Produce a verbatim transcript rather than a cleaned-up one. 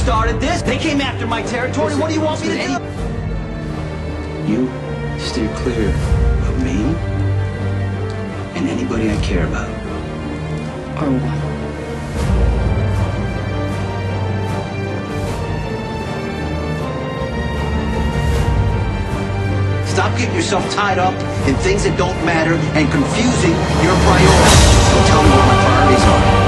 started this. They came after my territory. Listen, what do you want me to do? You steer clear of me and anybody I care about. Or what? Stop getting yourself tied up in things that don't matter and confusing your priorities. So tell me what my priorities are.